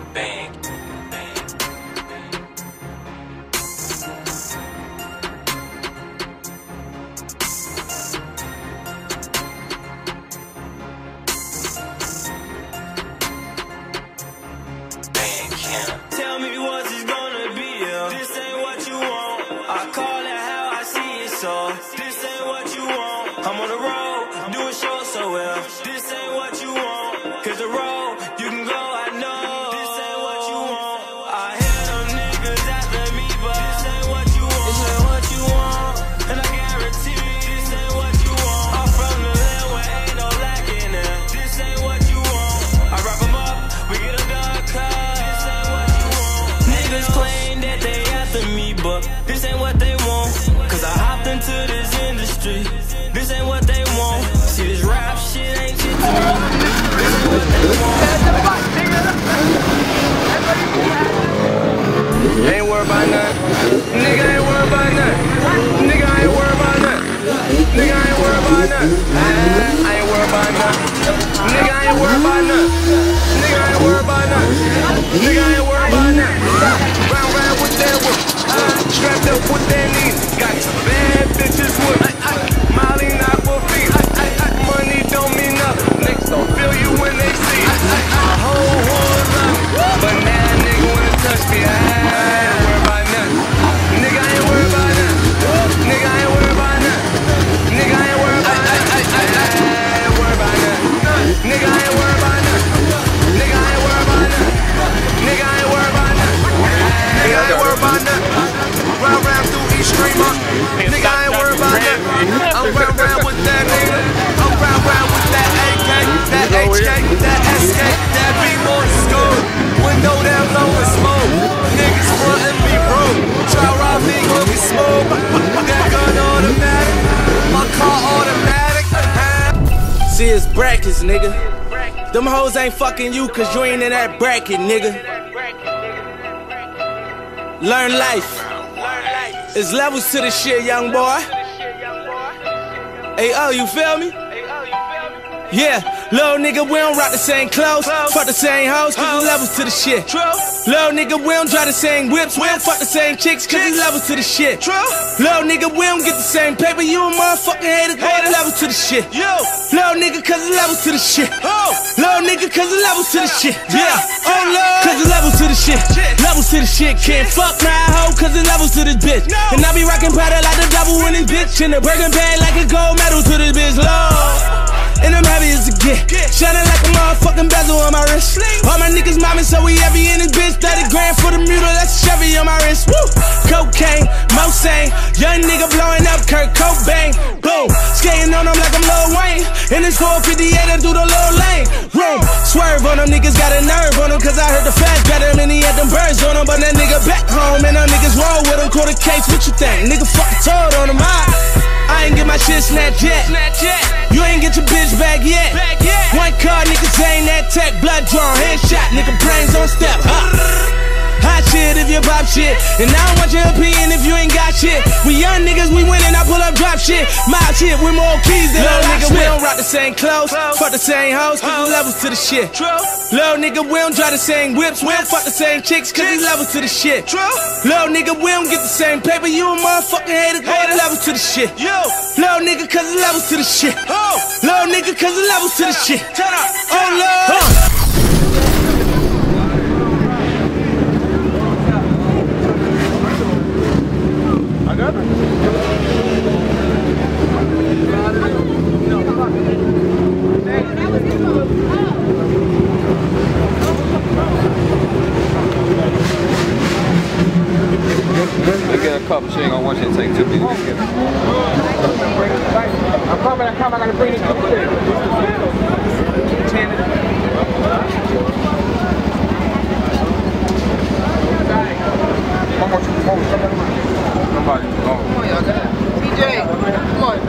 Bang. Tell me what's it gonna be, yeah. This ain't what you want. I call it how I see it, so this ain't what you want. I'm on the road, doing shows so well. This ain't what you want. Cause the road, you can go, I know. This ain't what you want. I hear them niggas after me, but this ain't what you want. This ain't what you want. And I guarantee this ain't what you want. I'm from the land where ain't no lacking there. This ain't what you want. I wrap them up, we get them done cut. Niggas claim that they after me, but this ain't what they want. Cause I hopped into this industry. This ain't what they want. See, this rap shit ain't shit to me. This ain't what they want. Ain't worried about nothing. Nigga ain't worried about nothing. Nigga ain't worried about nothing. Nigga ain't worried about nothing. I ain't worried about nothing. Nigga ain't worried about nothing. Nigga ain't worried about nothing. Nigga ain't worried about nothing. Round with that whip. Strapped up with that knee. Got some bad bitches with Molly not for feet. Money don't mean nothing. Niggas don't feel you when they see it. My whole hood love me. But now nigga wanna touch me. I ain't worried about nothing. Nigga ain't worried about nothing. Nigga ain't worried about nothing. Nigga ain't worried about nothing. I ain't worried about nothing. Nigga ain't worried about nothing. Nigga ain't worried about nothing. Nigga ain't worried about nothing. Nigga ain't worried about nothing. Round through each streamer. Nigga ain't worried about nothing. I'm round with that nigga. I'm round with that AK, that HK, that SK, that B-more school. Window down low and smoke. Niggas frontin' me broke. Try rob me, looking smooth. That gun automatic. My car automatic. See, it's brackets, nigga. Them hoes ain't fucking you cause you ain't in that bracket, nigga. Learn life. It's levels to the shit, young boy. Hey, oh, you feel me? Yeah, little nigga, we don't rock the same clothes, fuck the same hoes, cause there's levels to the shit. Little nigga, we don't drive the same whips, we don't fuck the same chicks, cause there's levels to the shit. Little nigga, we don't get the same paper, you a motherfucking hater, cause there's levels to the shit. Little nigga, cause there's levels to the shit. Little nigga, cause there's levels to the shit. Yeah, oh Lord, cause there's levels to the shit. Levels to the shit, can't fuck my hoe, cause there's levels to this bitch. And I be rockin' powder like the devil in this bitch, in the Birkin bag like a gold medal to this bitch, Lord. And I'm happy as a get. Shining like a motherfucking bezel on my wrist. All my niggas mobbing, so we heavy in this bitch. 30 grand for the mule, that's a Chevy on my wrist. Woo! Cocaine, Mosaic, young nigga blowing up Kurt Cobain. Boom, skating on them like I'm Lil Wayne. In this 458, I do the low lane. Room, swerve on them, niggas got a nerve on them. Cause I heard the fat better than he had them birds on him. But that nigga back home, and them niggas roll with him. Quarter case, what you think? Nigga fucking told on him. I ain't get my shit snatched yet. You ain't get your bitch back yet. One car, niggas ain't that tech. Blood drawn, headshot, nigga brains on step. Hot shit if you pop shit. And I don't want your opinion if you ain't got shit. We young niggas, we winning, I pull up drop shit. My shit with more keys than little nigga, we don't rock the same clothes, fuck the same hoes, cause there's levels to the shit. Little nigga, we don't drive the same whips, we don't fuck the same chicks, cause there's levels to the shit. Little nigga, we don't get the same paper, you a motherfucking hater, cause there's levels to the shit. Little nigga, cause there's levels to the shit. Little nigga, cause there's levels to the shit. Oh Lord. She ain't gonna want you to take 2 minutes. I'm coming, I gotta bring it to Somebody, come on, y'all got it. TJ, come on.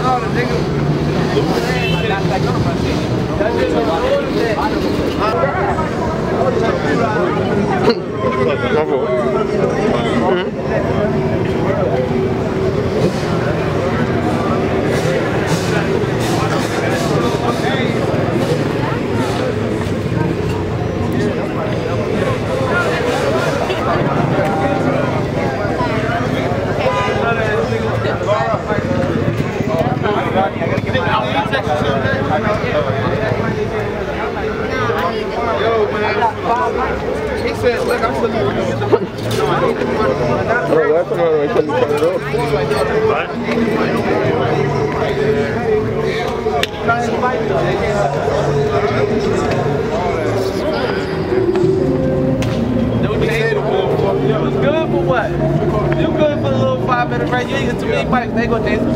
He said, look, I'm still going to get the money. No, I need the money. Oh, that's another way to turn it off. It was good for what? You good for a little 5-minute ride. You ain't get too many bikes, they go dance.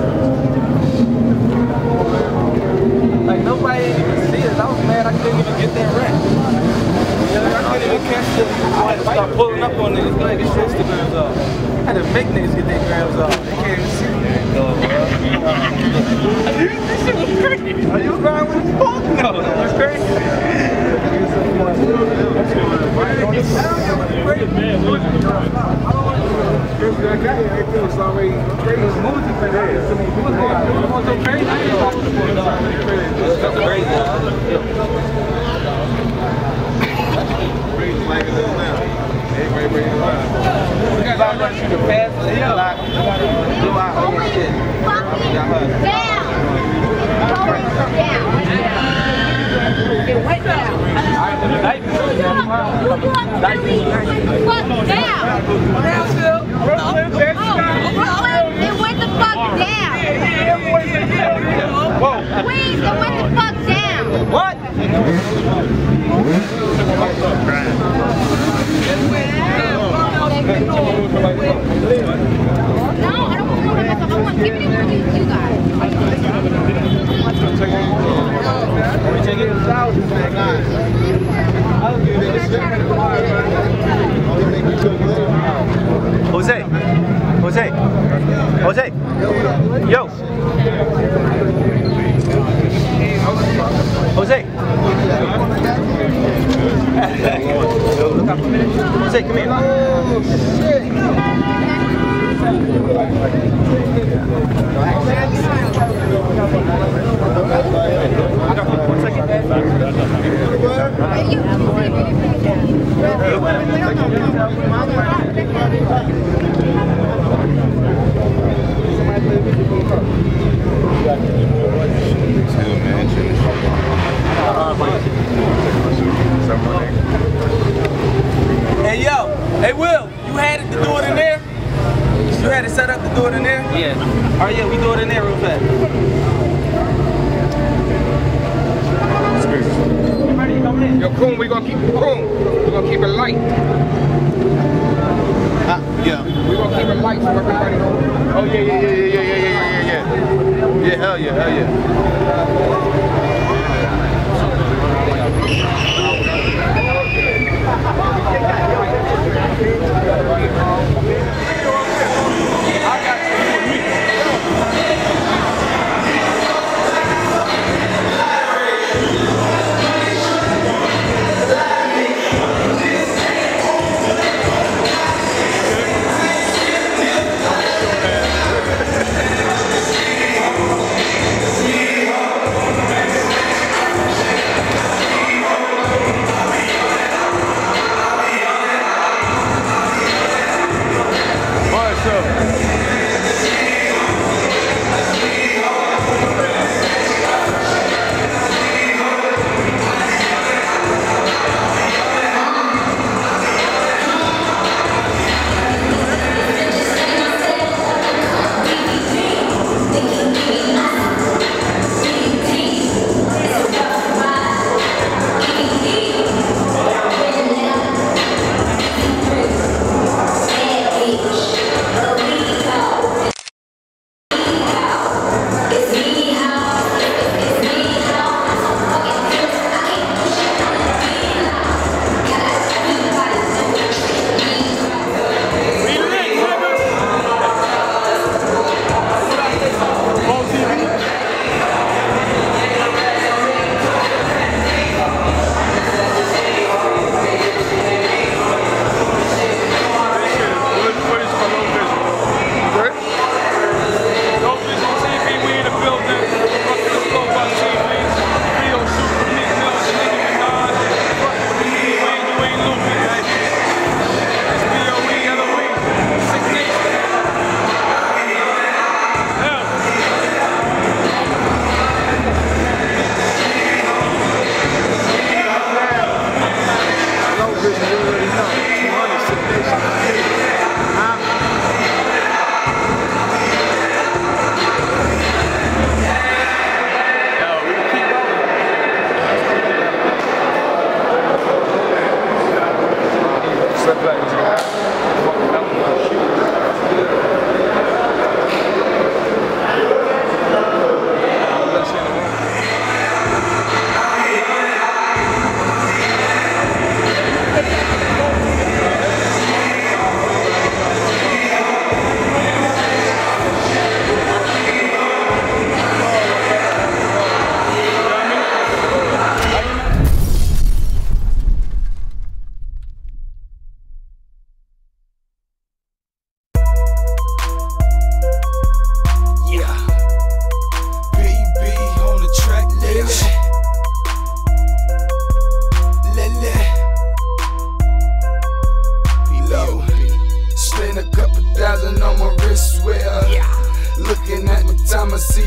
Like nobody ain't even see it. I was mad I couldn't even get that rent. I couldn't even catch it. I had to start pulling up on niggas. Go ahead, get your Instagrams off. I had to make niggas get their grams off. They can't even see me. This shit was crazy. Are you crying with his phone? No, that was crazy. Jose, yo. Jose. Jose, come here. Oh, shit. Hey yo, hey Will, you had it to do it in there? You had it set up to do it in there? Yeah. Oh yeah, we do it in there real fast. Yo, Coon, we gonna keep it cool. We gonna keep it light. Yeah. We gonna keep it light so everybody knows. Oh yeah. Yeah, hell yeah.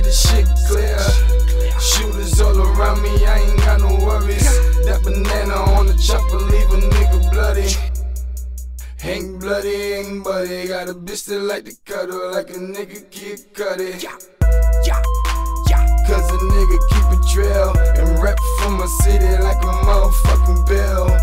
the shit clear. Shooters all around me, I ain't got no worries. That banana on the chopper leave a nigga bloody. Ain't bloody, ain't buddy. Got a bitch that like to cuddle like a nigga Kid Cudi. Cause a nigga keep a trail and rep for my city like a motherfucking bell.